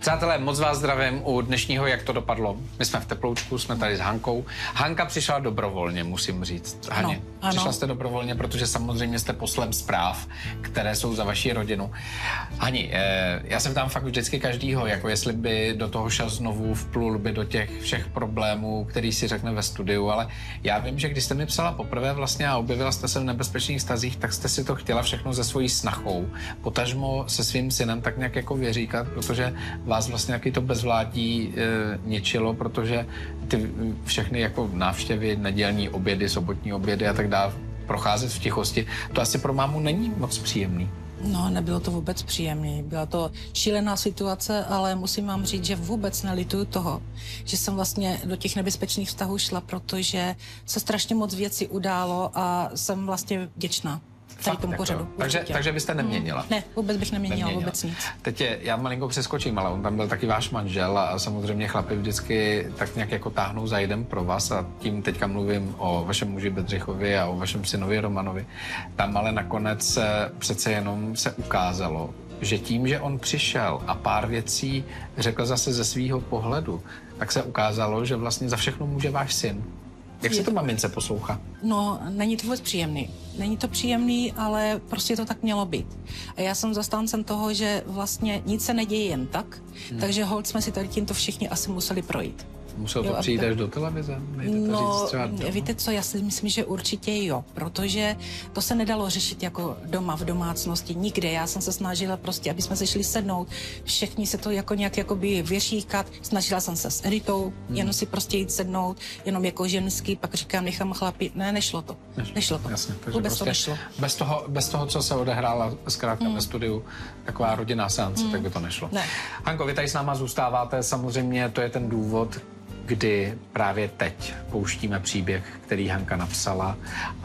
Přátelé, moc vás zdravím u dnešního Jak to dopadlo. My jsme v Teploučku, jsme tady s Hankou. Hanka přišla dobrovolně, musím říct. Haně, ano. Přišla jste dobrovolně, protože samozřejmě jste poslem zpráv, které jsou za vaši rodinu. Hani, já se ptám fakt vždycky každýho, jako jestli by do toho šel znovu, vplul by do těch všech problémů, který si řekne ve studiu, ale já vím, že když jste mi psala poprvé vlastně a objevila jste se v nebezpečných stazích, tak jste si to chtěla všechno se svojí snachou, potažmo se svým synem tak nějak jako vyříkat, protože vás vlastně nějaký to bezvládí ničilo, protože ty všechny jako návštěvy, nedělní obědy, sobotní obědy a tak dále, procházet v tichosti, to asi pro mámu není moc příjemný. No, nebylo to vůbec příjemné. Byla to šílená situace, ale musím vám říct, že vůbec nelituju toho, že jsem vlastně do těch nebezpečných vztahů šla, protože se strašně moc věcí událo a jsem vlastně vděčná tady tomu pořadu. Takže byste neměnila? Ne, vůbec bych neměnila, vůbec nic. Teď já malinko přeskočím, ale on tam byl taky váš manžel a samozřejmě chlapi vždycky tak nějak jako táhnou za jeden pro vás a tím teďka mluvím o vašem muži Bedřichovi a o vašem synovi Romanovi. Tam ale nakonec přece jenom se ukázalo, že tím, že on přišel a pár věcí řekl zase ze svýho pohledu, tak se ukázalo, že vlastně za všechno může váš syn. Jak se to mamince poslouchá? No, není to vůbec příjemný. Není to příjemný, ale prostě to tak mělo být. A já jsem zastáncem toho, že vlastně nic se neděje jen tak, takže holt jsme si tady tímto všichni asi museli projít. Musel to přijít až do televize? No, víte co, já si myslím, že určitě jo, protože to se nedalo řešit jako doma, v domácnosti, nikde. Já jsem se snažila prostě, aby jsme se šli sednout, všichni se to jako nějak jakoby vyříkat. Snažila jsem se s Editou, jenom si prostě jít sednout, jenom jako ženský, pak říkám, nechám chlapi. Ne, nešlo to. Nešlo to. Jasně, vůbec prostě to nešlo. Bez toho, co se odehrála zkrátka ve studiu, taková rodinná seance, tak by to nešlo. Ne. Hanko, vy tady s náma zůstáváte, samozřejmě to je ten důvod, kdy právě teď pouštíme příběh, který Hanka napsala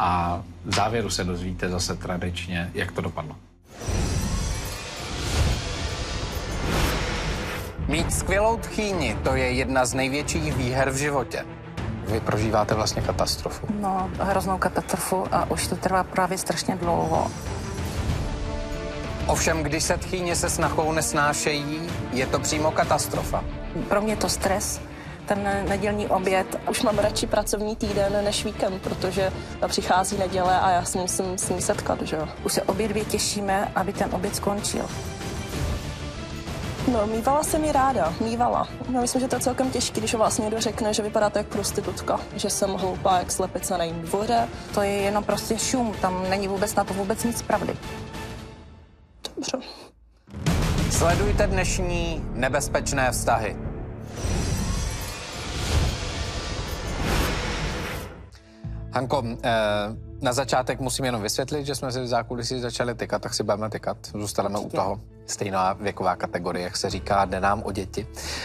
a v závěru se dozvíte zase tradičně, jak to dopadlo. Mít skvělou tchýni, to je jedna z největších výher v životě. Vy prožíváte vlastně katastrofu. No, hroznou katastrofu a už to trvá právě strašně dlouho. Ovšem, když se tchýně se snachou nesnášejí, je to přímo katastrofa. Pro mě to stres. Ten nedělní oběd. Už mám radši pracovní týden než víkend, protože přichází neděle a já se musím s ní setkat, že jo. Už se obě dvě těšíme, aby ten oběd skončil. No, mívala jsem ji ráda, mívala. Já myslím, že to je celkem těžké, když vlastně někdo řekne, že vypadáte jak prostitutka, že jsem hloupá jak slepice na jím dvoře. To je jenom prostě šum, tam není vůbec na to vůbec nic pravdy. Dobře. Sledujte dnešní nebezpečné vztahy. Hanko, na začátek musím jenom vysvětlit, že jsme si v zákulisí začali tykat, tak si budeme tykat. Zůstaneme u toho. Stejná věková kategorie, jak se říká, jde nám o děti.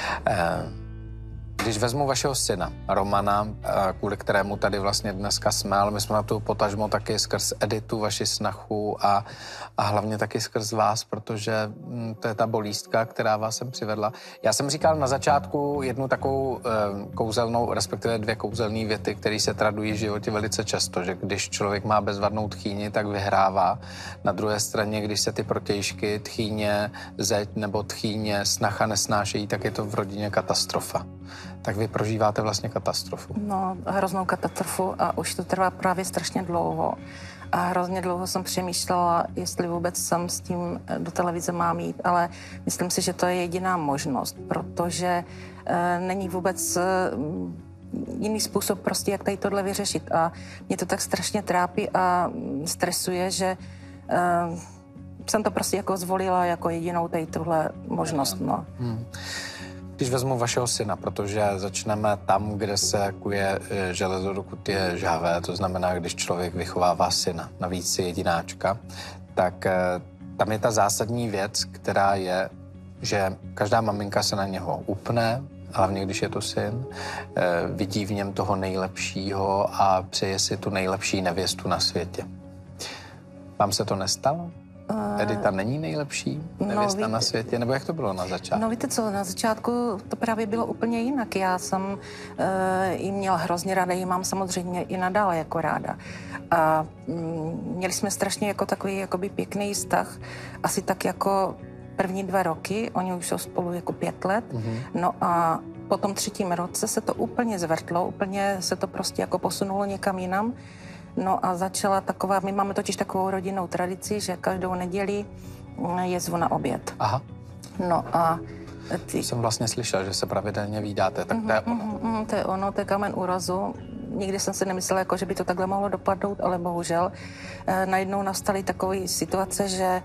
Když vezmu vašeho syna, Romana, kvůli kterému tady vlastně dneska jsme, ale my jsme na tu potažmo taky skrz Editu, vaši snachu a hlavně taky skrz vás, protože to je ta bolístka, která vás sem přivedla. Já jsem říkal na začátku jednu takovou kouzelnou, respektive dvě kouzelné věty, které se tradují v životě velice často, že když člověk má bezvadnou tchýni, tak vyhrává. Na druhé straně, když se ty protějšky, tchýně, zeď nebo tchýně, snacha nesnášejí, tak je to v rodině katastrofa. Tak vy prožíváte vlastně katastrofu. No, hroznou katastrofu a už to trvá právě strašně dlouho. A hrozně dlouho jsem přemýšlela, jestli vůbec jsem s tím do televize mám jít, ale myslím si, že to je jediná možnost, protože není vůbec jiný způsob prostě, jak tady tohle vyřešit. A mě to tak strašně trápí a stresuje, že jsem to prostě jako zvolila jako jedinou tady tuhle možnost, no. Když vezmu vašeho syna, protože začneme tam, kde se kuje železo, dokud je žhavé, to znamená, když člověk vychovává syna, navíc je jedináčka, tak tam je ta zásadní věc, která je, že každá maminka se na něho upne, hlavně když je to syn, vidí v něm toho nejlepšího a přeje si tu nejlepší nevěstu na světě. Vám se to nestalo? Edita není nejlepší nevěsta na světě? Nebo jak to bylo na začátku? No víte co, na začátku to právě bylo úplně jinak. Já jsem ji měla hrozně ráda, ji mám samozřejmě i nadále jako ráda. A měli jsme strašně jako takový jakoby pěkný vztah. Asi tak jako první 2 roky, oni už jsou spolu jako 5 let, no a po tom 3. roce se to úplně zvrtlo, úplně se to prostě jako posunulo někam jinam. No a začala taková, my máme totiž takovou rodinnou tradici, že každou neděli je zvu na oběd. Aha. No a Jsem vlastně slyšel, že se pravidelně vídáte, tak to je ono. To je ono, to je kámen úrazu. Nikdy jsem si nemyslela, jako, že by to takhle mohlo dopadnout, ale bohužel najednou nastaly takové situace, že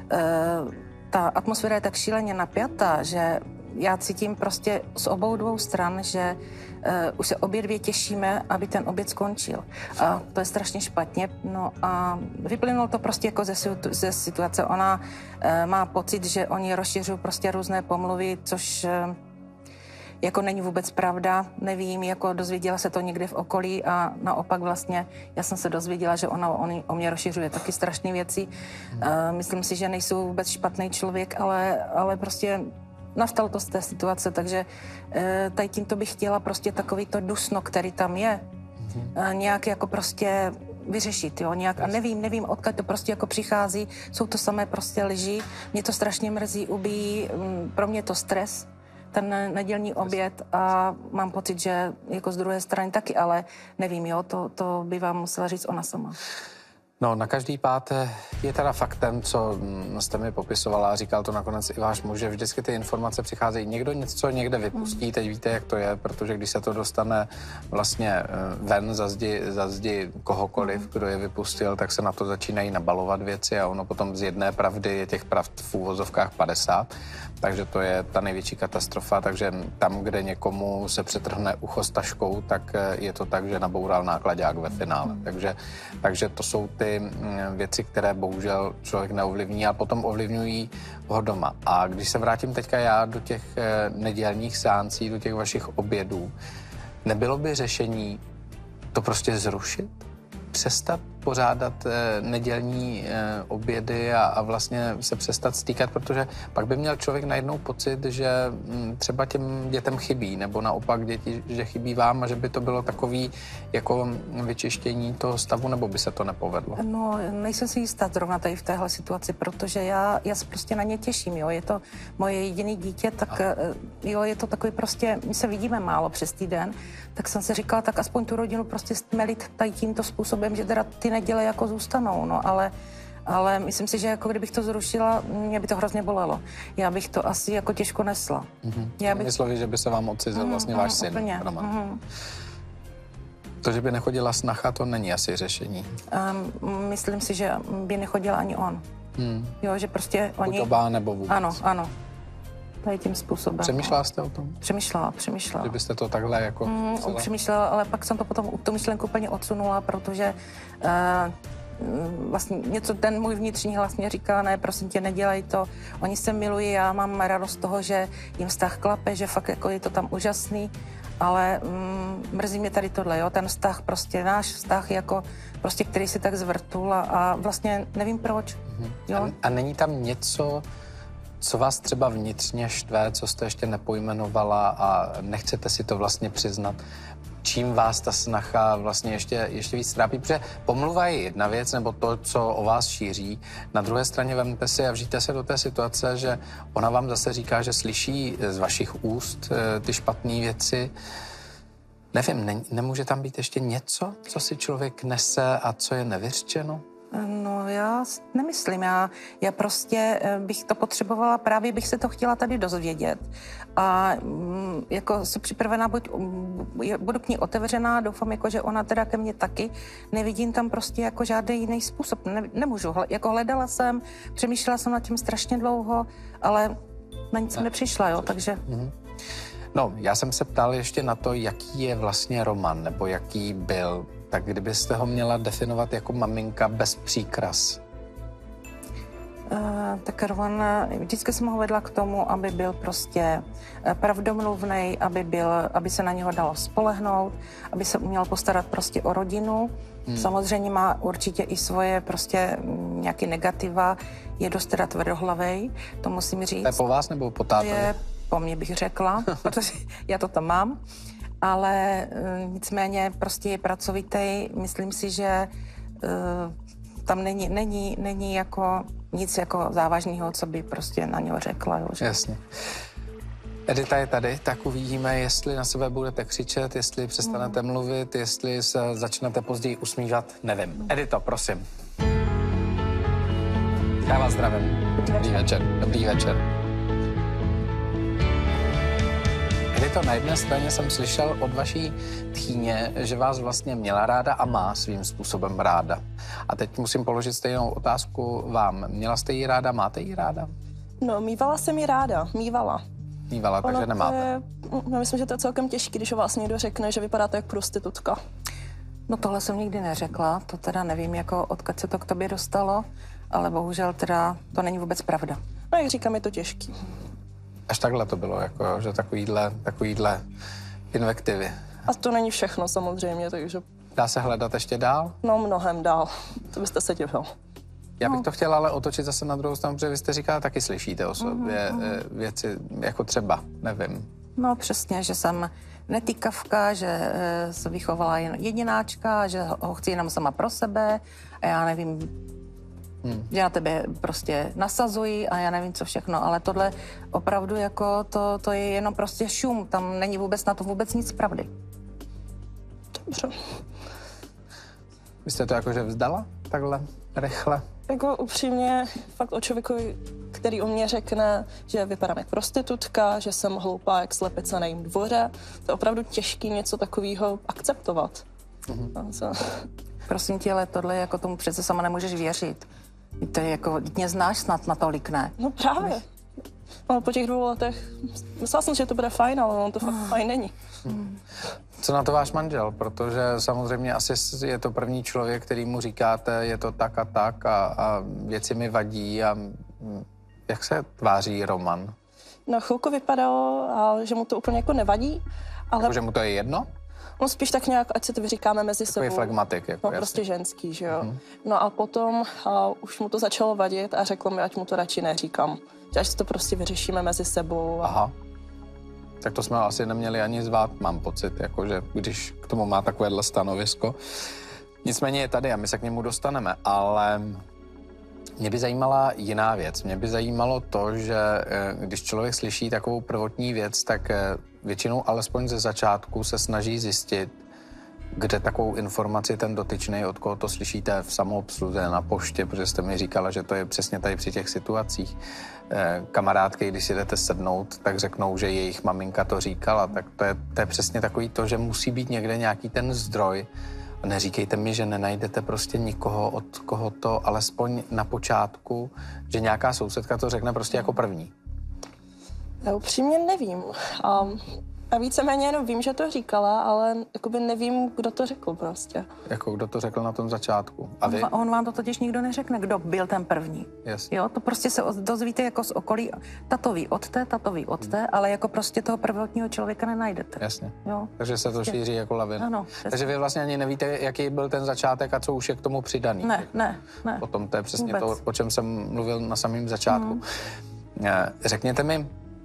ta atmosféra je tak šíleně napjatá, že já cítím prostě z obou dvou stran, že už se obě dvě těšíme, aby ten oběd skončil. A to je strašně špatně. No a vyplynulo to prostě jako ze situace. Ona má pocit, že oni rozšiřují prostě různé pomluvy, což jako není vůbec pravda, nevím, jako dozvěděla se to někde v okolí a naopak vlastně já jsem se dozvěděla, že ona o mě rozšiřuje taky strašné věci. Myslím si, že nejsou vůbec špatný člověk, ale prostě nastalo to z té situace, takže tady tímto bych chtěla prostě takový to dusno, který tam je, nějak jako prostě vyřešit, jo, nějak. A nevím, odkud to prostě jako přichází, jsou to samé prostě lži, mě to strašně mrzí, ubíjí, pro mě to stres, ten nedělní oběd a mám pocit, že jako z druhé strany taky, ale nevím, jo, to by vám musela říct ona sama. No, na každý páté je teda faktem, co jste mi popisovala a říkal to nakonec i váš muž, že vždycky ty informace přicházejí. Někdo něco někde vypustí, teď víte, jak to je, protože když se to dostane vlastně ven za zdi kohokoliv, kdo je vypustil, tak se na to začínají nabalovat věci a ono potom z jedné pravdy je těch pravd v úvozovkách 50. Takže to je ta největší katastrofa, takže tam, kde někomu se přetrhne ucho s taškou, tak je to tak, že naboural náklaďák ve finále. Takže to jsou ty věci, které bohužel člověk neovlivní a potom ovlivňují ho doma. A když se vrátím teďka já do těch nedělních seancí, do těch vašich obědů, nebylo by řešení to prostě zrušit? Přestat pořádat nedělní obědy a vlastně se přestat stýkat, protože pak by měl člověk najednou pocit, že třeba těm dětem chybí, nebo naopak děti, že chybí vám a že by to bylo takový jako vyčištění toho stavu, nebo by se to nepovedlo? No, nejsem si jistá zrovna tady v téhle situaci, protože já se prostě na ně těším, jo, je to moje jediné dítě, tak jo, je to takový prostě, my se vidíme málo přes týden, tak jsem si říkala, tak aspoň tu rodinu prostě stmelit tady tímto způsobem, že teda ty neděle jako zůstanou, no, ale myslím si, že jako kdybych to zrušila, mě by to hrozně bolelo. Já bych to asi jako těžko nesla. Já bych... Slovy, že by se vám odcizil vlastně váš syn, úplně. Roman. To, že by nechodila snacha, to není asi řešení. Myslím si, že by nechodil ani on. Jo, že prostě oni... Buď oba, nebo vůbec. Ano. Tady tím způsobem. Přemýšlela jste o tom? Přemýšlela. Že byste to takhle jako... Přemýšlela, ale pak jsem to potom, tu myšlenku úplně odsunula, protože vlastně něco ten můj vnitřní hlas mě říká, ne, prosím tě, nedělej to. Oni se milují, já mám radost z toho, že jim vztah klape, že fakt jako je to tam úžasný, ale mrzí mě tady tohle, jo, ten vztah, prostě náš vztah, jako prostě, který si tak zvrtul a vlastně nevím proč. Jo? A není tam něco, co vás třeba vnitřně štve, co jste ještě nepojmenovala a nechcete si to vlastně přiznat? Čím vás ta snacha vlastně ještě víc trápí? Protože pomluva je jedna věc, nebo to, co o vás šíří. Na druhé straně vemte si a vžijte se do té situace, že ona vám zase říká, že slyší z vašich úst ty špatné věci. Nevím, nemůže tam být ještě něco, co si člověk nese a co je nevyřčeno? No já nemyslím, já prostě bych to potřebovala, právě bych se to chtěla tady dozvědět a jako jsem připravená, budu k ní otevřená, doufám, jako, že ona teda ke mně taky, nevidím tam prostě jako žádný jiný způsob, nemůžu, jako hledala jsem, přemýšlela jsem nad tím strašně dlouho, ale na nic jsem nepřišla, jo, takže... No, já jsem se ptal ještě na to, jaký je vlastně Roman, nebo jaký byl. Tak kdybyste ho měla definovat jako maminka bez příkras? Tak Roman, vždycky jsem ho vedla k tomu, aby byl prostě pravdomluvnej, aby se na něho dalo spolehnout, aby se uměl postarat prostě o rodinu. Samozřejmě má určitě i svoje prostě nějaké negativa, je dost teda tvrdohlavej, to musím říct. To je po vás nebo po tátovi? To je po mně, bych řekla, protože já to tam mám. Ale nicméně prostě je pracovitý. Myslím si, že tam není jako nic jako závažného, co by prostě na něho řekla. Jo, že... Jasně. Edita je tady, tak uvidíme, jestli na sebe budete křičet, jestli přestanete mluvit, jestli se začnete později usmívat, nevím. Edito, prosím. Já vás zdravím. Dobrý večer. Dobrý večer. Edito, na jedné straně jsem slyšel od vaší tchýně, že vás vlastně měla ráda a má svým způsobem ráda. A teď musím položit stejnou otázku vám. Měla jste ji ráda, máte ji ráda? No, mívala jsem ji ráda, mívala. Mívala, takže nemáte. Já myslím, že to je celkem těžké, když o vás někdo řekne, že vypadáte jak prostitutka. No tohle jsem nikdy neřekla, to teda nevím, jako odkud se to k tobě dostalo, ale bohužel teda to není vůbec pravda. No, jak říkám, je to těžký. Až takhle to bylo, jako, že takovýhle invektivy. A to není všechno samozřejmě, takže... Dá se hledat ještě dál? No, mnohem dál. To byste se divil. Já bych to chtěla ale otočit zase na druhou stranu, protože vy jste říkala, taky slyšíte o sobě věci, jako třeba, nevím. No přesně, že jsem netýkavka, že se vychovala jen jedináčka, že ho chci jenom sama pro sebe a já nevím, že na tebe prostě nasazují a já nevím, co všechno, ale tohle opravdu jako to je jenom prostě šum, tam není vůbec na to vůbec nic pravdy. Dobře. Vy jste to jakože vzdala takhle rychle? Jako upřímně, fakt o člověku, který o mě řekne, že vypadám jak prostitutka, že jsem hloupá jak slepice na jejím dvoře, to je opravdu těžký něco takového akceptovat. Prosím tě, ale tohle jako tomu přece sama nemůžeš věřit. To je jako, mě znáš snad natolik, ne? No právě. No, po těch 2 letech myslela jsem, že to bude fajn, ale on to fakt fajn není. Co na to váš manžel? Protože samozřejmě asi je to první člověk, který mu říkáte, je to tak a věci mi vadí a jak se tváří Roman? No, chvilku vypadalo, že mu to úplně jako nevadí, ale... Jako, že mu to je jedno? No spíš tak nějak, ať si to vyříkáme mezi sebou. Takový flegmatik, jako no, prostě ženský, že jo. No a potom už mu to začalo vadit a řekl mi, ať mu to radši neříkám. Že až si to prostě vyřešíme mezi sebou. Aha. Tak to jsme asi neměli ani zvát, mám pocit, jakože když k tomu má takovéhle stanovisko. Nicméně je tady a my se k němu dostaneme, ale mě by zajímala jiná věc. Mě by zajímalo to, že když člověk slyší takovou prvotní věc, tak většinou alespoň ze začátku se snaží zjistit, kde takovou informaci ten dotyčný, od koho to slyšíte v samoobsluze, na poště, protože jste mi říkala, že to je přesně tady při těch situacích. Kamarádky, když si jdete sednout, tak řeknou, že jejich maminka to říkala, tak to je přesně takový to, že musí být někde nějaký ten zdroj. A neříkejte mi, že nenajdete prostě nikoho, od koho to alespoň na počátku, že nějaká sousedka to řekne prostě jako první. Já upřímně nevím. A víceméně jenom vím, že to říkala, ale jakoby nevím, kdo to řekl prostě. Jako kdo to řekl na tom začátku. A vy? On vám to totiž nikdo neřekne, kdo byl ten první. Jasně. Jo, to prostě se dozvíte jako z okolí. Tatový od té, ale jako prostě toho prvotního člověka nenajdete. Jasně. Jo. Takže se to šíří jako lavina. Ano. Takže vy vlastně ani nevíte, jaký byl ten začátek a co už je k tomu přidaný. Ne. Potom to je přesně Vůbec. to, o čem jsem mluvil na samém začátku. Řekněte mi,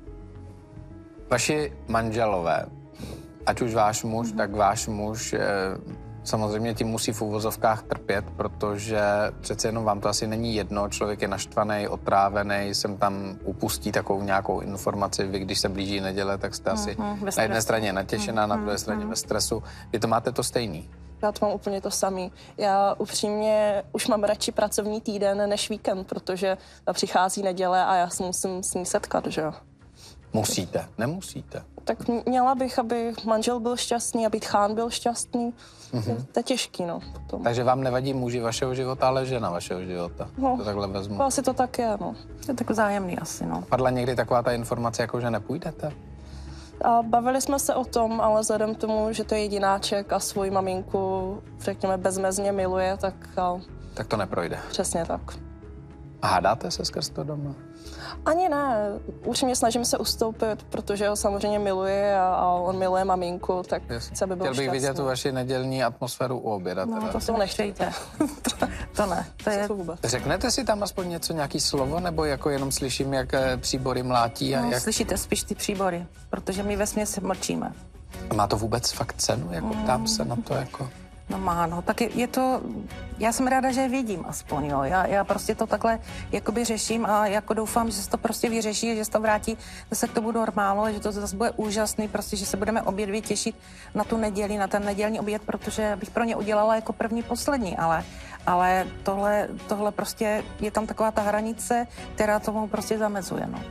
vaši manželové, ať už váš muž, tak váš muž samozřejmě tím musí v uvozovkách trpět, protože přece jenom vám to asi není jedno, člověk je naštvaný, otrávený, sem tam upustí takovou nějakou informaci, vy když se blíží neděle, tak jste asi na jedné straně natěšená, na druhé straně ve stresu. Vy to máte to stejný. Já to mám úplně to samý. Já upřímně už mám radši pracovní týden než víkend, protože přichází neděle a já se musím s ní setkat, že jo. Musíte, nemusíte. Tak měla bych, aby manžel byl šťastný, aby tchán byl šťastný. To je těžký, no. Potom. Takže vám nevadí muži vašeho života, ale žena vašeho života. No, to takhle vezmu. Asi to tak je, no. Je tak vzájemný asi, no. Padla někdy taková ta informace, jako že nepůjdete? A bavili jsme se o tom, ale vzhledem k tomu, že to je jedináček a svoji maminku, řekněme, bezmezně miluje, tak... Tak to neprojde. Přesně tak. A hádáte se skrz to doma? Ani ne. Určitě snažím se ustoupit, protože ho samozřejmě miluje a on miluje maminku, tak chce, aby byl Chtěl bych šťastný. vidět tu vaši nedělní atmosféru u oběda. No, teda. to si nechtějte. to ne. To je... Řeknete si tam aspoň něco, nějaký slovo, nebo jako jenom slyším, jak příbory mlátí? A No, jak... slyšíte spíš ty příbory, protože my vesměs mlčíme. Má to vůbec fakt cenu? Jako ptám se na to, jako... No má, no, tak je to, já jsem ráda, že je vidím aspoň, jo. Já prostě to takhle jakoby řeším a jako doufám, že se to prostě vyřeší, že se to vrátí zase k tomu normálu, že to zase bude úžasný, prostě, že se budeme obě dvě těšit na tu neděli, na ten nedělní oběd, protože bych pro ně udělala jako první, poslední, ale tohle prostě je tam taková ta hranice, která tomu prostě zamezuje, no.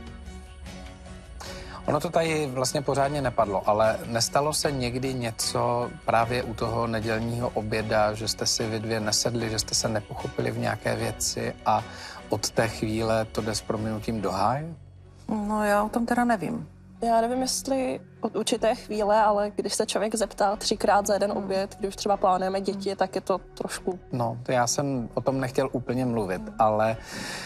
Ono to tady vlastně pořádně nepadlo, ale nestalo se někdy něco právě u toho nedělního oběda, že jste si vy dvě nesedli, že jste se nepochopili v nějaké věci a od té chvíle to jde s prominutím do háje? No já o tom teda nevím. Já nevím, jestli od určité chvíle, ale když se člověk zeptá 3krát za jeden oběd, když už třeba plánujeme děti, tak je to trošku... No, to já jsem o tom nechtěl úplně mluvit, ale...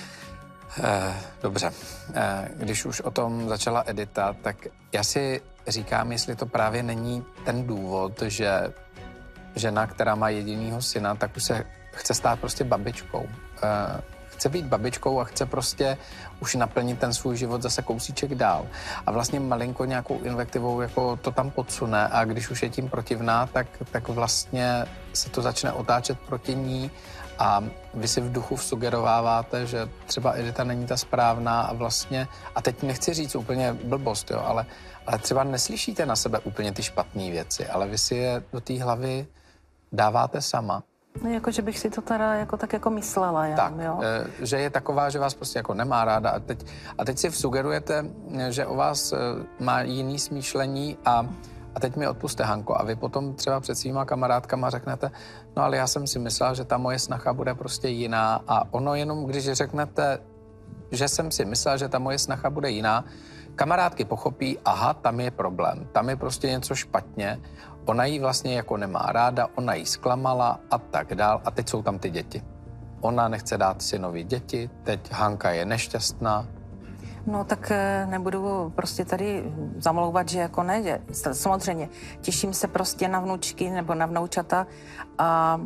Dobře, když už o tom začala Edita, tak já si říkám, jestli to právě není ten důvod, že žena, která má jedinýho syna, tak už se chce stát prostě babičkou. Chce být babičkou a chce prostě už naplnit ten svůj život zase kousíček dál. A vlastně malinko nějakou invektivou jako to tam podsune a když už je tím protivná, tak vlastně se to začne otáčet proti ní a vy si v duchu sugerováváte, že třeba Edita není ta správná a vlastně, a teď nechci říct úplně blbost, jo, ale třeba neslyšíte na sebe úplně ty špatné věci, ale vy si je do té hlavy dáváte sama. No, jako, že bych si to teda jako tak jako myslela, já, tak, jo. Že je taková, že vás prostě jako nemá ráda a teď si sugerujete, že o vás má jiný smýšlení a teď mi odpuste, Hanko, a vy potom třeba před svýma kamarádkama řeknete, no ale já jsem si myslel, že ta moje snacha bude prostě jiná a ono jenom, když řeknete, že jsem si myslel, že ta moje snacha bude jiná, kamarádky pochopí, aha, tam je problém, tam je prostě něco špatně, ona jí vlastně jako nemá ráda, ona jí zklamala a tak dál a teď jsou tam ty děti. Ona nechce dát synovi děti, teď Hanka je nešťastná. No tak nebudu prostě tady zamlouvat, že jako ne, že samozřejmě těším se prostě na vnučky nebo na vnoučata a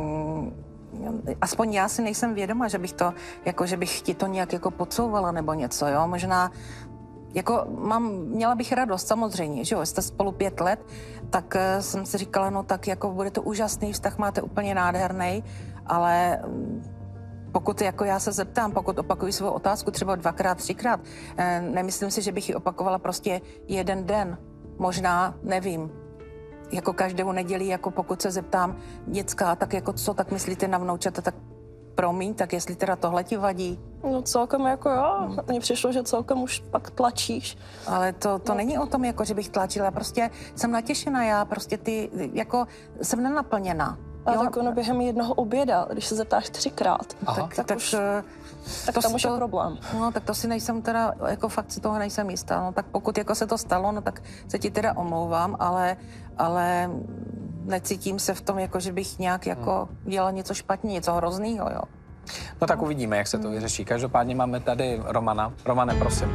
aspoň já si nejsem vědoma, že bych to, jako že bych ti to nějak jako podsouvala nebo něco, jo, možná jako měla bych radost samozřejmě, že jo, jste spolu 5 let, tak jsem si říkala, no tak jako bude to úžasný vztah, máte úplně nádherný, ale pokud jako já se zeptám, pokud opakuji svou otázku třeba 2krát, 3krát, nemyslím si, že bych ji opakovala prostě jeden den. Možná, nevím, jako každou neděli, jako pokud se zeptám děcka, tak jako co, tak myslíte na vnoučata, tak promiň, tak jestli teda tohle ti vadí? No celkem jako jo, mně přišlo, že celkem už pak tlačíš. Ale to není o tom, jako že bych tlačila, prostě jsem natěšená, já prostě jako jsem nenaplněná. A tak ono během jednoho oběda, když se zeptáš 3krát, tak tam už je problém. No, tak to si nejsem teda, jako fakt si toho nejsem jistá. No, tak pokud jako se to stalo, no tak se ti teda omlouvám, ale necítím se v tom, jako že bych nějak jako dělala něco špatně, něco hroznýho, jo. No tak uvidíme, jak se to vyřeší. Každopádně máme tady Romana. Romane, prosím.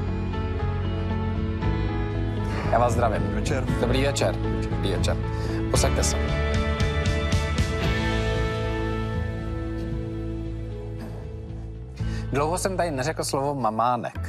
Já vás zdravím. Večer. Dobrý večer. Dobrý večer. Posaďte se. Dlouho jsem tady neřekl slovo mamánek.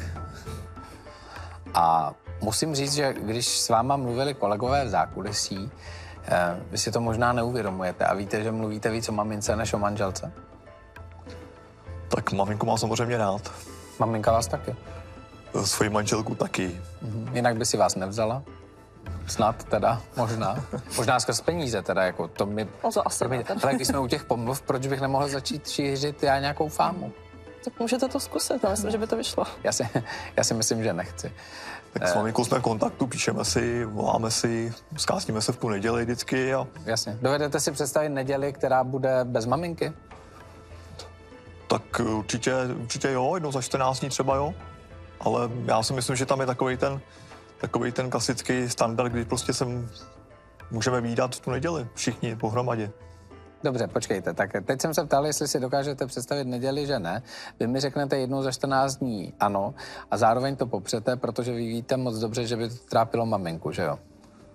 A musím říct, že když s váma mluvili kolegové v zákulisí, vy si to možná neuvědomujete a víte, že mluvíte víc o mamince než o manželce? Tak maminku mám samozřejmě rád. Maminka vás taky? Svoji manželku taky. Jinak by si vás nevzala? Snad teda, možná. Možná skrz peníze teda, jako to mi... To asi ale když jsme u těch pomluv, proč bych nemohl začít šířit já nějakou fámu? Tak můžete to zkusit, já myslím, že by to vyšlo. Já si myslím, že nechci. Tak s maminkou jsme v kontaktu, píšeme si, voláme si, zkásníme se v tu neděli vždycky a... Jasně. Dovedete si představit neděli, která bude bez maminky? Tak určitě jo, jednou za 14 dní třeba jo. Ale já si myslím, že tam je takový ten klasický standard, kdy prostě můžeme vídat v tu neděli, všichni pohromadě. Dobře, počkejte, tak teď jsem se ptal, jestli si dokážete představit neděli, že ne. Vy mi řeknete jednou za 14 dní ano a zároveň to popřete, protože vy víte moc dobře, že by to trápilo maminku, že jo?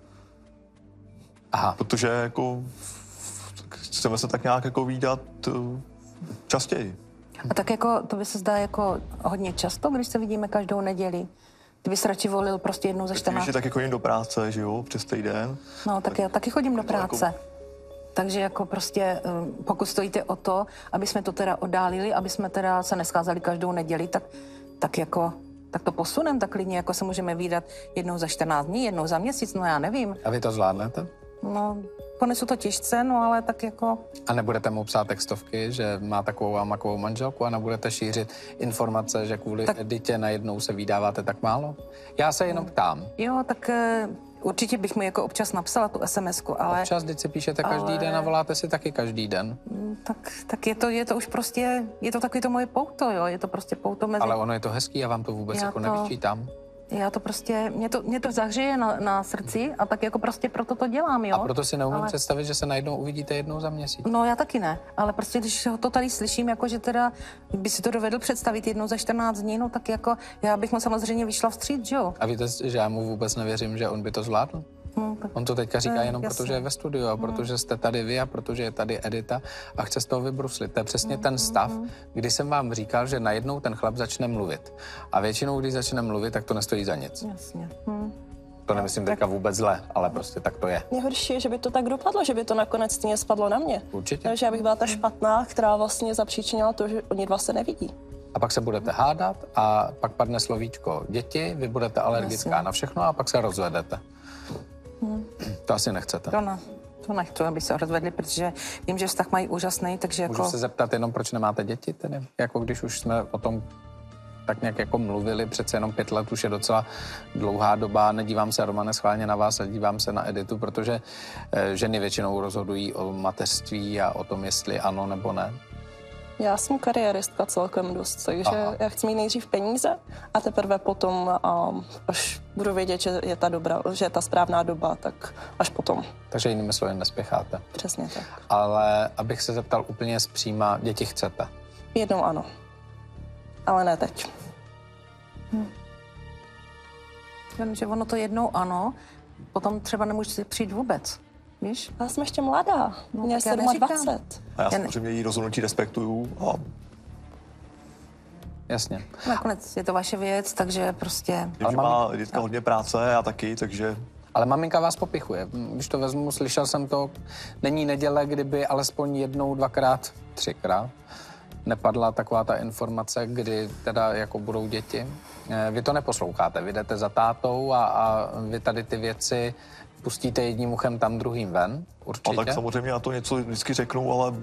Aha. Protože jako chceme se tak nějak jako vídat častěji. A tak jako to by se zdá jako hodně často, když se vidíme každou neděli. Ty bys radši volil prostě jednou za 14. Když taky chodím do práce, že jo, přes týden. No, tak já taky chodím do práce. Takže jako prostě, pokud stojíte o to, aby jsme to teda oddálili, aby jsme teda se nescházeli každou neděli, tak to posunem, tak klidně jako se můžeme vídat jednou za 14 dní, jednou za měsíc, no já nevím. A vy to zvládnete? No, ponesu to těžce, no ale tak jako... A nebudete mu psát textovky, že má takovou a makovou manželku a nebudete šířit informace, že kvůli Editě najednou se vydáváte tak málo? Já se jenom ptám. Jo, tak určitě bych mu jako občas napsala tu SMS-ku, ale... Občas, když si píšete každý den a voláte si taky každý den. Tak je to už prostě, je to takový to moje pouto, jo, je to prostě pouto mezi... Ale ono je to hezký, já vám to vůbec jako nevyčítám. Já to prostě, mě to zahřeje na srdci a tak jako prostě proto to dělám, jo. A proto si neumím představit, že se najednou uvidíte jednou za měsíc. No já taky ne, ale prostě když to tady slyším, jako že teda by si to dovedl představit jednou za 14 dní, no tak jako já bych mu samozřejmě vyšla vstříc, jo. A víte, že já mu vůbec nevěřím, že on by to zvládl? On to teďka říká jenom jasně. protože je ve studiu a protože jste tady vy a protože je tady Edita a chce z toho vybruslit. To je přesně ten stav, kdy jsem vám říkal, že najednou ten chlap začne mluvit. A většinou, když začne mluvit, tak to nestojí za nic. Jasně. To nemyslím teďka vůbec zle, ale prostě tak to je. Nejhorší je, že by to tak dopadlo, že by to nakonec stejně spadlo na mě. Určitě. Že já bych byla ta špatná, která vlastně zapříčinila to, že oni dva se nevidí. A pak se budete hádat a pak padne slovíčko děti, vy budete alergická na všechno a pak se rozvedete. To asi nechcete. To nechci, aby se rozvedli, protože vím, že vztah mají úžasný, takže jako... Můžu se zeptat jenom, proč nemáte děti tedy? Jako když už jsme o tom tak nějak jako mluvili, přece jenom 5 let už je docela dlouhá doba, nedívám se, Romane, schválně na vás, ale dívám se na Editu, protože ženy většinou rozhodují o mateřství a o tom, jestli ano nebo ne. Já jsem kariéristka celkem dost, takže já chci mít nejdřív peníze a teprve potom, až budu vědět, že je ta správná doba, tak až potom. Takže jinými slovy nespěcháte. Přesně tak. Ale abych se zeptal úplně zpříma, děti chcete? Jednou ano, ale ne teď. Že ono to jednou ano, potom třeba nemůžu si přijít vůbec. Víš? Já jsem ještě mladá, mě je 27. A já samozřejmě její rozhodnutí respektuju. Jasně. Nakonec je to vaše věc, takže prostě... Ale má Editka hodně práce, já taky, takže... Ale maminka vás popichuje. Když to vezmu, slyšel jsem to, není neděle, kdyby alespoň jednou, 2krát, 3krát nepadla taková ta informace, kdy teda jako budou děti. Vy to neposloucháte, vy jdete za tátou a vy tady ty věci pustíte jedním uchem tam, druhým ven, určitě. A tak samozřejmě na to něco vždycky řeknu, ale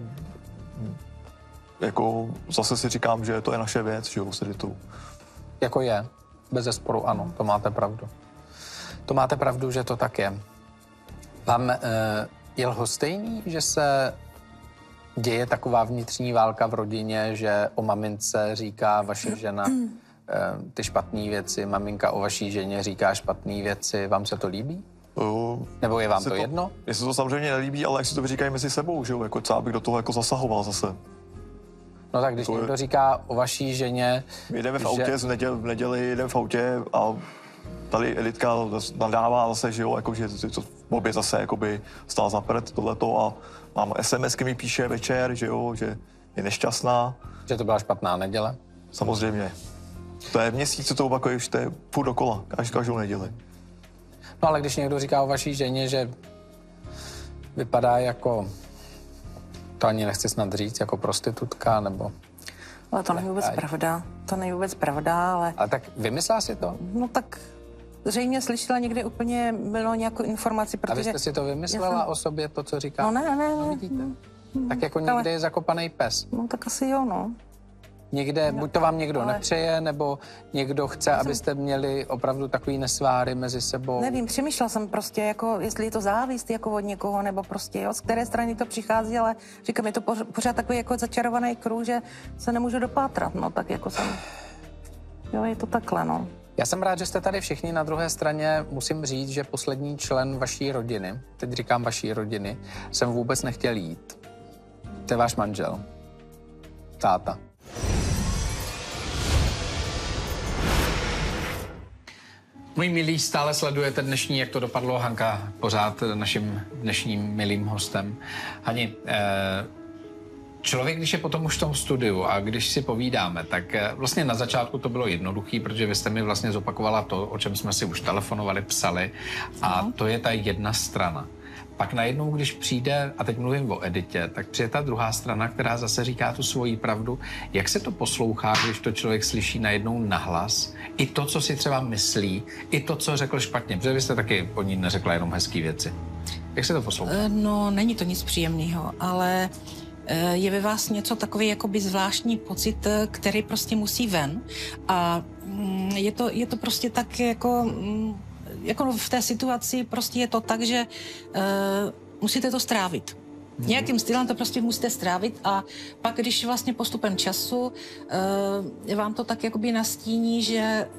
jako zase si říkám, že to je naše věc, že jo, s Editou. Jako je, bez zesporu ano, to máte pravdu. To máte pravdu, že to tak je. Vám je lhostejný, že se děje taková vnitřní válka v rodině, že o mamince říká vaše žena ty špatné věci, maminka o vaší ženě říká špatné věci, vám se to líbí? Nebo je vám to jedno? Mně se to samozřejmě nelíbí, ale jak si to vyříkají mezi sebou, že jo, jako co bych do toho jako zasahoval zase. No tak když někdo říká o vaší ženě... My jdeme v autě, v neděli jdeme v autě a tady Editka nadává zase, že jo, jako, že to obě zase jakoby stál za prd tohleto a mám SMSky mi píše večer, že jo, že je nešťastná. Že to byla špatná neděle? Samozřejmě. To je měsíc, to opakuje už, to je půl dokola, každou neděli. No ale když někdo říká o vaší ženě, že vypadá jako, to ani nechci snad říct, jako prostitutka, nebo... Ale to není vůbec pravda. To není vůbec pravda, ale... Ale tak vymyslela si to? No tak zřejmě slyšela někde úplně bylo nějakou informaci, protože... A vy jste si to vymyslela o sobě, to, co říká? No ne. Vidíte? Tak jako někde je zakopaný pes. No tak asi jo, no. Někde, buď to vám někdo nepřeje, nebo někdo chce, abyste měli opravdu takový nesváry mezi sebou. Nevím, přemýšlela jsem prostě, jako, jestli je to závist jako od někoho, nebo prostě, jo, z které strany to přichází, ale říkám, je to pořád takový jako začarovaný kruh, že se nemůžu dopátrat, no, tak jako jsem... Jo, je to takhle, no. Já jsem rád, že jste tady všichni. Na druhé straně musím říct, že poslední člen vaší rodiny, teď říkám vaší rodiny, jsem vůbec nechtěl jít. To je váš manžel. Táta. Můj milí, stále sledujete dnešní, jak to dopadlo, Hanka pořád naším dnešním milým hostem. Hani, člověk, když je potom už v tom studiu a když si povídáme, tak vlastně na začátku to bylo jednoduché, protože vy jste mi vlastně zopakovala to, o čem jsme si už telefonovali, psali, a to je ta jedna strana. pak najednou, když přijde, a teď mluvím o Editě, tak přijde ta druhá strana, která zase říká tu svoji pravdu. Jak se to poslouchá, když to člověk slyší najednou nahlas? I to, co si třeba myslí, i to, co řekl špatně, protože vy jste taky o ní neřekla jenom hezký věci. Jak se to poslouchá? No, není to nic příjemného, ale je ve vás něco takový jakoby zvláštní pocit, který prostě musí ven. A je to prostě tak jako v té situaci prostě je to tak, že musíte to strávit. Nějakým stylem to prostě musíte strávit a pak, když vlastně postupem času vám to tak jakoby nastíní, že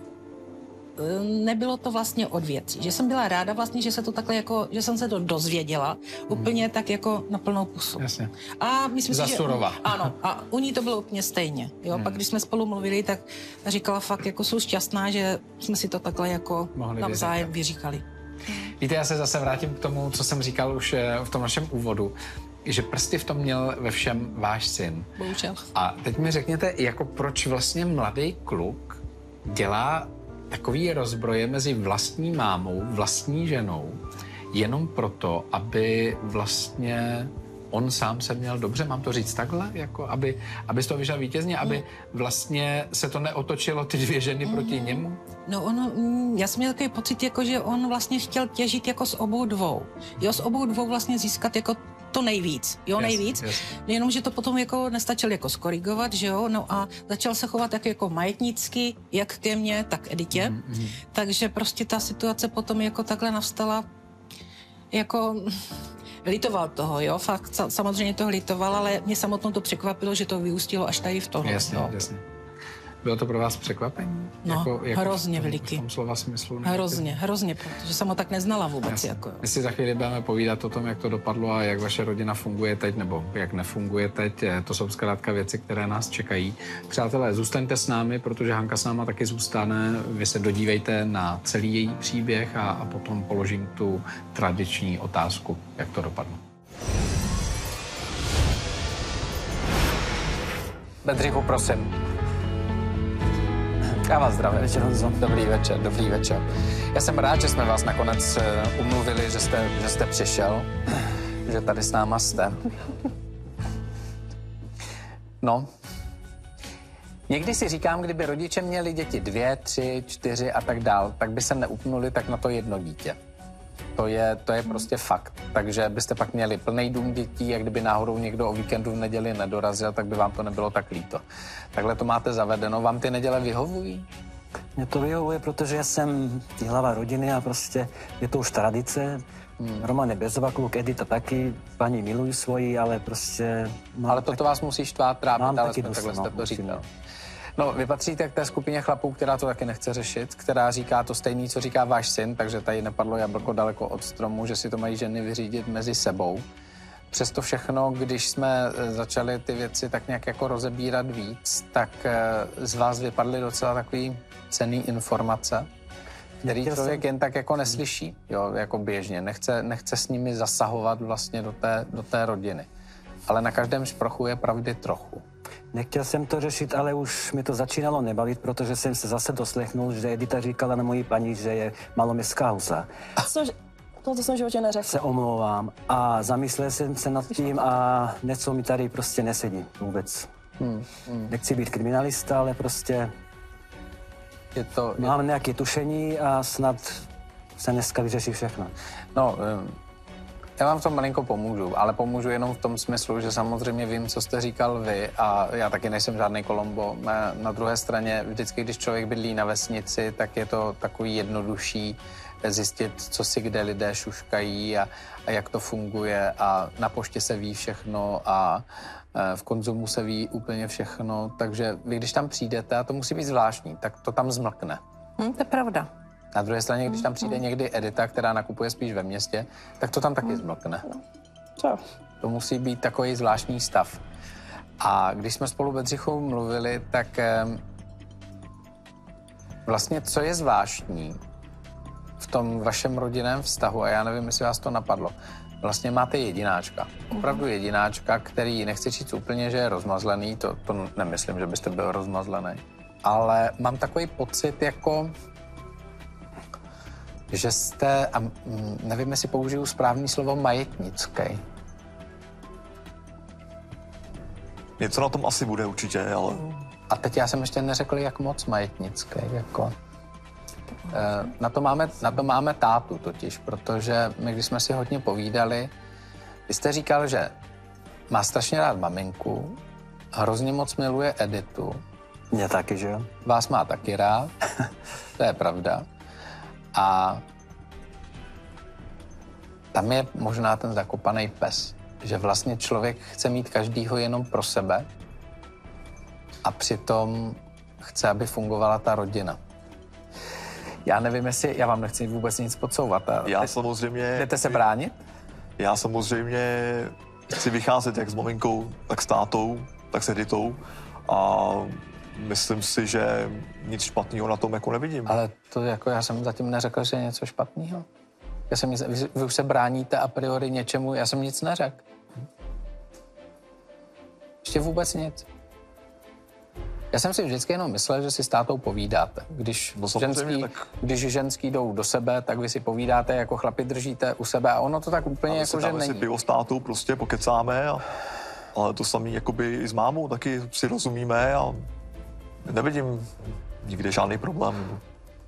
nebylo to vlastně od věcí. Že jsem byla ráda vlastně, že se to takhle jako, že jsem se to dozvěděla úplně tak jako na plnou pusu. Jasně. A myslím si, že ano, a u ní to bylo úplně stejně. Jo? Pak když jsme spolu mluvili, tak říkala fakt, jako jsou šťastná, že jsme si to takhle jako navzájem vyříkali. Víte, já se zase vrátím k tomu, co jsem říkal už v tom našem úvodu, že prsty v tom měl ve všem váš syn. Bohužel. A teď mi řekněte, jako proč vlastně mladý kluk dělá takový rozbroje mezi vlastní mámou, vlastní ženou, jenom proto, aby vlastně on sám se měl dobře, mám to říct takhle, jako aby z toho vyšel vítězně, aby vlastně se to neotočilo ty dvě ženy proti němu? No já jsem měl takový pocit, jako, že on vlastně chtěl těžit jako z obou dvou. Jo, z obou dvou vlastně získat jako to nejvíc, jo, nejvíc. Jenomže to potom jako nestačil jako skorigovat, že jo, no a začal se chovat tak jako majetnicky, jak ke mně, tak Editě. Takže prostě ta situace potom jako takhle navstala, jako litoval toho, jo, fakt samozřejmě toho litoval, ale mě samotnou to překvapilo, že to vyústilo až tady v tohle. Jasně. Bylo to pro vás překvapení? No, hrozně veliký. V tom slova smyslu? Hrozně, protože jsem ho tak neznala vůbec. Jako. My si za chvíli budeme povídat o tom, jak to dopadlo a jak vaše rodina funguje teď, nebo jak nefunguje teď. To jsou zkrátka věci, které nás čekají. Přátelé, zůstaňte s námi, protože Hanka s náma taky zůstane. Vy se dodívejte na celý její příběh a potom položím tu tradiční otázku, jak to dopadlo. Bedřichu, prosím. Já vás zdravím. Večer, Honzo. Dobrý večer. Já jsem rád, že jsme vás nakonec umluvili, že jste přišel, že tady s náma jste. No, někdy si říkám, kdyby rodiče měli děti 2, 3, 4 a tak dál, tak by se neupnuli tak na to jedno dítě. To je prostě fakt. Takže byste pak měli plný dům dětí a kdyby náhodou někdo o víkendu v neděli nedorazil, tak by vám to nebylo tak líto. Takhle to máte zavedeno. Vám ty neděle vyhovují? Mně to vyhovuje, protože já jsem hlava rodiny a prostě je to už tradice. Roman je bezová kluk, Edita taky, paní milují svoji, ale prostě... Ale toto vás musí štvát, trápit, ale takhle jste to říkal. No, vy patříte k té skupině chlapů, která to taky nechce řešit, která říká to stejné, co říká váš syn, takže tady nepadlo jablko daleko od stromu, že si to mají ženy vyřídit mezi sebou. Přesto všechno, když jsme začali ty věci tak nějak jako rozebírat víc, tak z vás vypadly docela takový cenný informace, který člověk jen tak jako neslyší, jo, jako běžně. Nechce s nimi zasahovat vlastně do té rodiny. Ale na každém šprochu je pravdy trochu. Nechtěl jsem to řešit, ale už mi to začínalo nebavit, protože jsem se zase doslechnul, že Edita říkala na mojí paní, že je maloměstská husa. To jsem v životě neřekl. Se omlouvám a zamyslel jsem se nad tím a něco mi tady prostě nesedí vůbec. Nechci být kriminalista, ale prostě mám nějaké tušení a snad se dneska vyřeší všechno. No, já vám v tom malinko pomůžu, ale pomůžu jenom v tom smyslu, že samozřejmě vím, co jste říkal vy a já taky nejsem žádný Kolombo. Na druhé straně vždycky, když člověk bydlí na vesnici, tak je to takový jednodušší zjistit, co si kde lidé šuškají a jak to funguje a na poště se ví všechno a v konzumu se ví úplně všechno, takže vy, když tam přijdete, a to musí být zvláštní, tak to tam zmlkne. To je pravda. Na druhé straně, když tam přijde někdy Edita, která nakupuje spíš ve městě, tak to tam taky zmlkne. To musí být takový zvláštní stav. A když jsme spolu Bedřichu mluvili, tak vlastně co je zvláštní v tom vašem rodinném vztahu, a já nevím, jestli vás to napadlo, vlastně máte jedináčka. Opravdu jedináčka, který, nechci říct úplně, že je rozmazlený, to nemyslím, že byste byl rozmazlený, ale mám takový pocit, jako že jste, a nevím, jestli použiju správný slovo, majetnický. Něco na tom asi bude určitě, ale... A teď já jsem ještě neřekl, jak moc majetnický, jako... Na to máme tátu totiž, protože my, když jsme si hodně povídali, vy jste říkal, že má strašně rád maminku, hrozně moc miluje Editu. Mě taky, že jo? Vás má taky rád, to je pravda. A tam je možná ten zakopaný pes, že vlastně člověk chce mít každýho jenom pro sebe a přitom chce, aby fungovala ta rodina. Já nevím, jestli, já vám nechci vůbec nic podsouvat. Já samozřejmě... Jdete se bránit? Já samozřejmě chci vycházet jak s maminkou, tak s tátou, tak s Editou a myslím si, že nic špatného na tom jako nevidím. Ale to jako já jsem zatím neřekl, že je něco špatného. Vy už se bráníte a priori něčemu, já jsem nic neřekl. Ještě vůbec nic. Já jsem si vždycky jenom myslel, že si s tátou povídáte. Když ženský jdou do sebe, tak vy si povídáte, jako chlapi držíte u sebe a ono to tak úplně jako, že není. si pivo s tátou, prostě pokecáme, ale to samý jakoby i s mámou, taky si rozumíme a nevidím nikde žádný problém.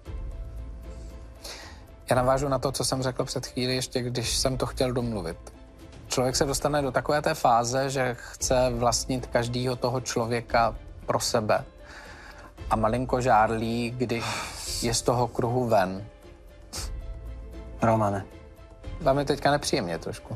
Já navážu na to, co jsem řekl před chvíli, ještě když jsem to chtěl domluvit. Člověk se dostane do takové té fáze, že chce vlastnit každýho toho člověka pro sebe. A malinko žárlí, když je z toho kruhu ven. Romane. Vám je teďka nepříjemně trošku.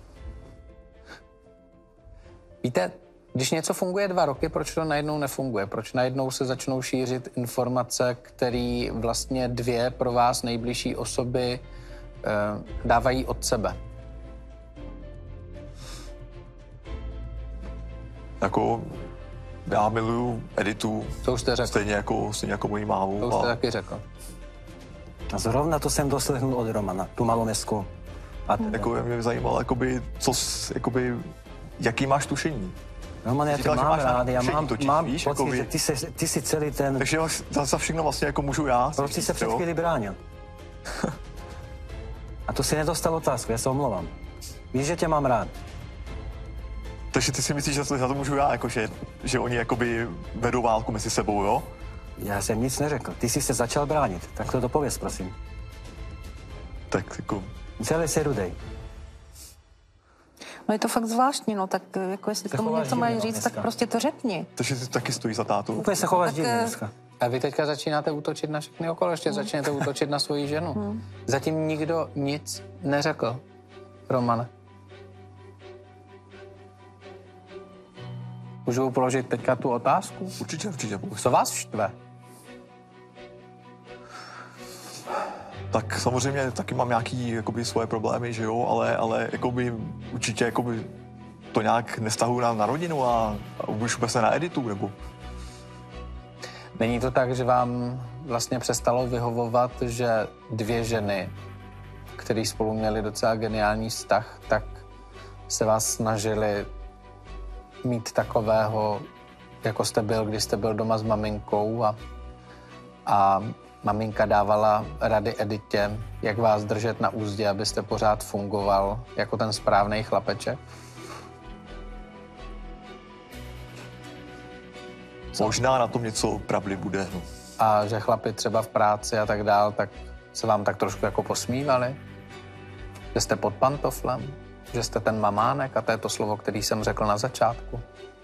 Víte, když něco funguje 2 roky, proč to najednou nefunguje? Proč najednou se začnou šířit informace, které vlastně 2 pro vás nejbližší osoby dávají od sebe? Jako já miluju Editu, to už jste řekl. Stejně jako moji mámu. To už jste taky řekl. A zrovna to jsem doslechnul od Romana, tu malomesku. Jako mě zajímalo, jaký máš tušení? Roman, já tě mám rád, já mám víš, pocit, že ty jsi celý ten... Takže za všechno vlastně jako můžu já. Proč jsi se před chvíli bránil? A to si nedostal otázku, já se omlouvám. Víš, že tě mám rád. Takže ty si myslíš, že za to můžu já, jakože, že oni jakoby vedou válku mezi sebou, jo? Já jsem nic neřekl. Ty jsi se začal bránit. Tak to dopověz, prosím. Tak jako... Celý se rudej. No je to fakt zvláštní, no tak jako jestli Se tomu chováš něco mají divně, říct, dneska. tak prostě to řekni. Takže ty taky stojí za tátu. Úplně se chováš divně dneska. A vy teďka začínáte útočit na všechny okolo, ještě začínáte útočit na svoji ženu. Zatím nikdo nic neřekl, Romane. Můžu položit teďka tu otázku? Určitě. Co vás štve? Tak samozřejmě taky mám nějaký jakoby, svoje problémy, že jo, ale jakoby, určitě jakoby, to nějak nestahuju na rodinu a už vůbec ne na Editu, nebo... Není to tak, že vám vlastně přestalo vyhovovat, že 2 ženy, které spolu měly docela geniální vztah, tak se vás snažili mít takového, jako jste byl, když jste byl doma s maminkou a maminka dávala rady Editě, jak vás držet na úzdě, abyste pořád fungoval jako ten správný chlapeček? Možná na tom něco pravdy bude. No. A že chlapi třeba v práci a tak dál, tak se vám tak trošku jako posmívali? Že jste pod pantoflem? Že jste ten mamánek? A to je to slovo, který jsem řekl na začátku.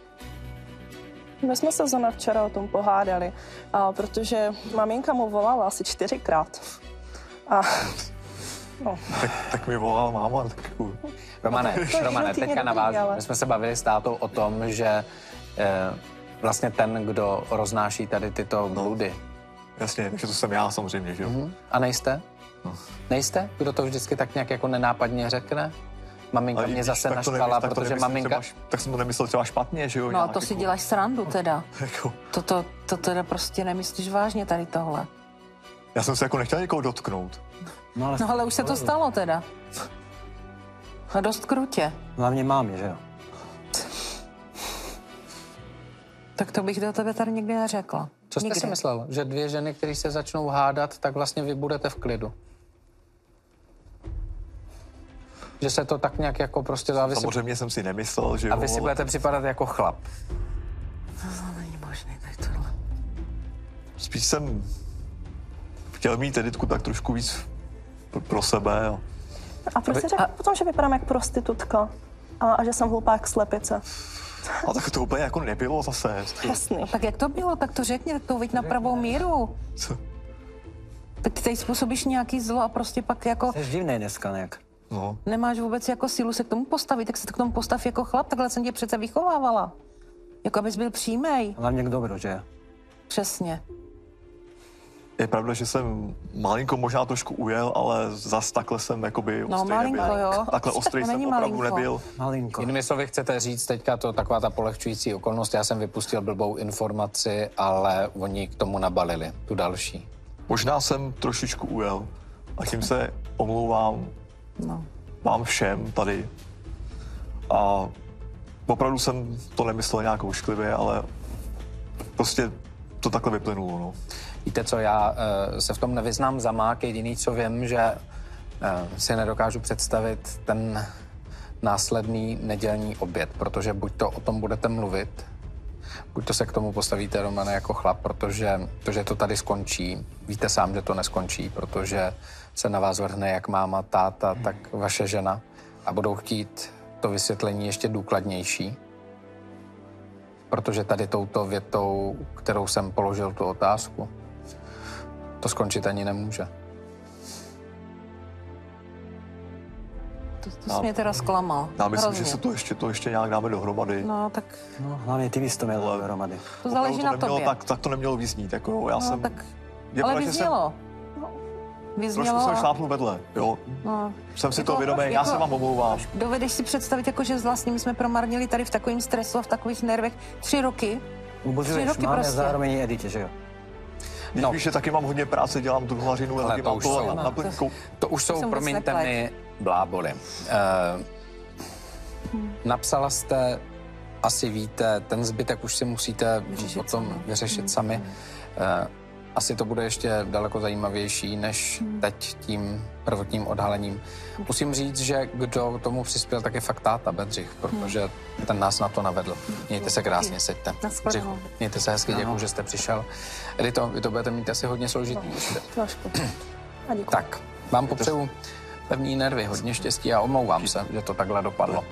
My jsme se zrovna včera o tom pohádali, protože maminka mu volala asi 4krát. A no. Tak mi volala máma. Romane, teďka na vás. My jsme se bavili s tátou o tom, že vlastně ten, kdo roznáší tady tyto bludy. Jasně, takže to jsem já samozřejmě, že jo. A nejste? No. Nejste? Kdo to vždycky tak nějak jako nenápadně řekne? Maminka mě zase naštvala, protože maminka... Tak jsem to nemyslel třeba špatně, že jo? No a to si děláš srandu teda. Jako... To teda prostě nemyslíš vážně tady tohle. Já jsem se jako nechtěl někoho dotknout. No ale už se to stalo teda. A dost krutě. Hlavně mámě, že jo? Tak to bych do tebe tady nikdy neřekla. Co jste si myslel? Že 2 ženy, které se začnou hádat, tak vlastně vy budete v klidu? Že se to tak nějak jako prostě dá. Samozřejmě jsem si nemyslel, že a vy si budete připadat jako chlap. To není možné, tady tohle. Spíš jsem chtěl mít Editku tak trošku víc pro sebe. A proč jsi řekl potom, že vypadám jak prostitutka a že jsem hloupá jak slepice? A tak to úplně jako nebylo zase. Jasný. Tak jak to bylo, tak to řekni, tak to uveď na pravou míru. Co? Tak ty tady způsobíš nějaký zlo a prostě pak jako Jsi divnej dneska nějak. No. nemáš vůbec jako sílu se k tomu postavit, tak se k tomu postav jako chlap, takhle jsem tě přece vychovávala. Jako abys byl přímej. Hlavně k dobru, že? Přesně. Je pravda, že jsem malinko možná trošku ujel, ale zas takhle jsem jakoby No, ostrý malinko, nebyl. jo. Takhle To ostrý jsem není opravdu malinko. nebyl. Malinko. Jinými slovy chcete říct teďka to taková ta polehčující okolnost, já jsem vypustil blbou informaci, ale oni k tomu nabalili tu další. Možná jsem trošičku ujel a tím se omlouvám No. vám všem tady. A opravdu jsem to nemyslel nějak ošklivě, ale prostě to takhle vyplynulo. No. Víte co, já se v tom nevyznám za mák, jediný co vím, že si nedokážu představit ten následný nedělní oběd, protože buď to o tom budete mluvit, buď to se k tomu postavíte, Romane, jako chlap, protože to tady skončí. Víte sám, že to neskončí, protože se na vás vrhne jak máma, táta, tak vaše žena a budou chtít to vysvětlení ještě důkladnější, protože tady touto větou, kterou jsem položil tu otázku, to skončit ani nemůže. To jsi mě teda zklamal. Já myslím, Hrozně. že se to ještě nějak dáme dohromady. No, tak No, hlavně ty bys to měl dohromady. to záleží Opravdu na nemělo, tobě. tak to nemělo vyznít. Jako, já No, jsem, tak, je ale pravda, že jsem vyznělo. trošku Vyznělo jsem a- šlápnul vedle. Jo. no. Jsem si Jako- to vědomý, já jako- se vám omlouvám. Dovedeš si představit, jako, že vlastně my jsme promarnili tady v takovém stresu a v takových nervech 3 roky. 3 Ubuzuješ roky máme prostě. zároveň i Editě, že jo? Když No. víš, že taky mám hodně práce, dělám druhlařinu, Ale taky to mám už to jsou- na plnku. To už jsem jsou, vůbec promiňte neplet. mi, bláboli. Napsala jste, asi víte, ten zbytek už si musíte Vyřešit potom sami. vyřešit sami. Asi to bude ještě daleko zajímavější než teď tím prvotním odhalením. Musím říct, že kdo tomu přispěl, tak je fakt táta Bedřich, protože ten nás na to navedl. Mějte se krásně, seďte. Nashledanou. Bedřichu, mějte se hezky, děkuju, že jste přišel. Edito, vy to budete mít asi hodně složitý. Trošku. A děkuji. Tak, vám popřeju pevný nervy, hodně štěstí a omlouvám se, že to takhle dopadlo.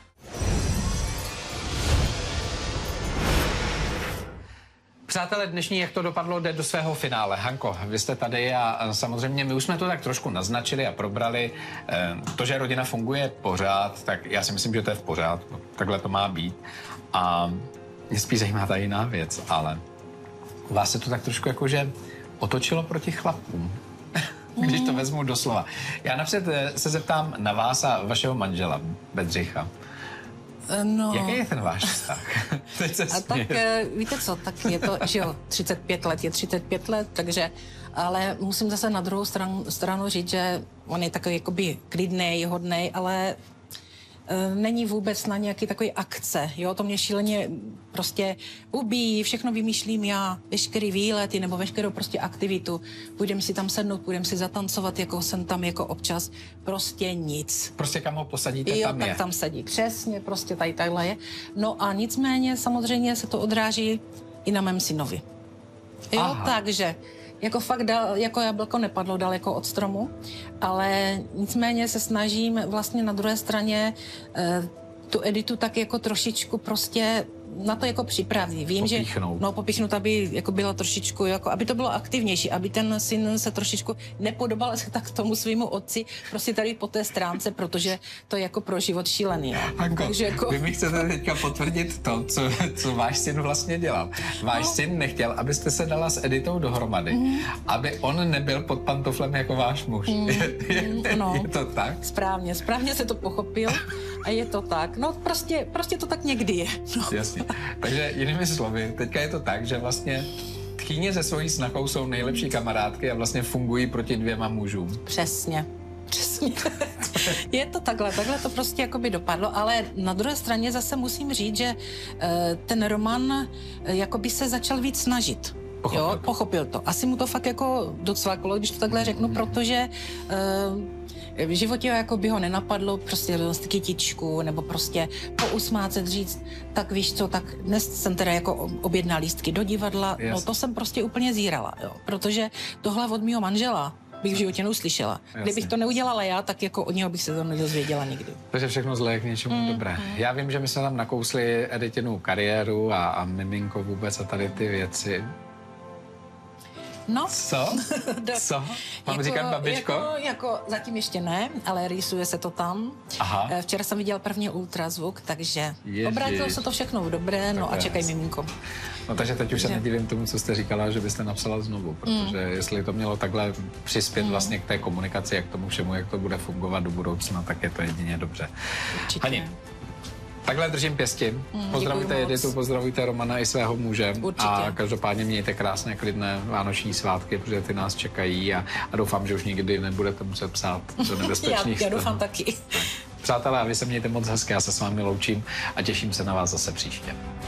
Přátelé, dnešní Jak to dopadlo jde do svého finále. Hanko, vy jste tady a samozřejmě my už jsme to tak trošku naznačili a probrali. To, že rodina funguje pořád, tak já si myslím, že to je v pořádku. Takhle to má být. A mě spíš zajímá ta jiná věc, ale u vás se to tak trošku jakože otočilo proti chlapům. Když to vezmu doslova. Já napřed se zeptám na vás a vašeho manžela, Bedřicha. No. Jaký je ten váš vztah? Teď se A tak směje. víte co, tak je to, že jo, 35 let je 35 let, takže, ale musím zase na druhou stranu říct, že on je takový jakoby klidnej, hodnej, ale není vůbec na nějaký takový akce, jo, to mě šíleně prostě ubíjí, všechno vymýšlím já, veškerý výlety nebo veškerou prostě aktivitu, půjdem si tam sednout, půjdem si zatancovat, jako jsem tam jako občas, prostě nic. Prostě kam ho posadíte, Jo, tam tak je. tam sedí. Přesně, prostě tady takhle je. No a nicméně samozřejmě se to odráží i na mém synovi. Jo, Aha. takže jako fakt jako jablko nepadlo daleko od stromu, ale nicméně se snažím vlastně na druhé straně tu Editu tak jako trošičku prostě na to jako připravit. Vím, Popíchnout. že popíchnout, aby jako bylo trošičku, jako, aby to bylo aktivnější, aby ten syn se trošičku nepodobal se tak tomu svýmu otci, prostě tady po té stránce, protože to je jako pro život šílený. Jo. Hanko, Takže jako... vy mi chcete teďka potvrdit to, co váš syn vlastně dělal. Váš syn nechtěl, abyste se dala s Editou dohromady, aby on nebyl pod pantoflem jako váš muž. ano. Je to tak? Správně se to pochopil a je to tak. No prostě to tak někdy je. No. Jasně. Takže jinými slovy, teďka je to tak, že vlastně tchýně se svojí snachou jsou nejlepší kamarádky a vlastně fungují proti dvěma mužům. Přesně. Je to takhle to prostě jakoby dopadlo, ale na druhé straně zase musím říct, že ten Roman jakoby se začal víc snažit. Pochopil to. Asi mu to fakt jako docvaklo, když to takhle řeknu, protože v životě jako by ho nenapadlo prostě dost kytičku nebo prostě pousmácet, říct, tak víš co, tak dnes jsem teda jako objednal lístky do divadla, no to jsem prostě úplně zírala, jo, protože tohle od mýho manžela bych v životě neuslyšela. Kdybych to neudělala já, tak jako od něho bych se to nedozvěděla nikdy. Takže všechno zlé je k něčemu dobré. Já vím, že my jsme tam nakousli Editinu kariéru a miminko vůbec a tady ty věci. No. Co? Co? Mám říkat babičko? Jako zatím ještě ne, ale rýsuje se to tam. Aha. Včera jsem viděl první ultrazvuk, takže obrátilo se to všechno v dobré, no a čekaj miminko. No takže teď už se nedivím tomu, co jste říkala, že byste napsala znovu, protože jestli to mělo takhle přispět vlastně k té komunikaci, jak tomu všemu, jak to bude fungovat do budoucna, tak je to jedině dobře. Určitě. Hani, takhle držím pěsti. Pozdravujte Editu, pozdravujte Romana i svého muže. Určitě. A každopádně mějte krásné, klidné vánoční svátky, protože ty nás čekají a doufám, že už nikdy nebudete muset psát do nebezpečných. Já doufám taky. Přátelé, a vy se mějte moc hezky, já se s vámi loučím a těším se na vás zase příště.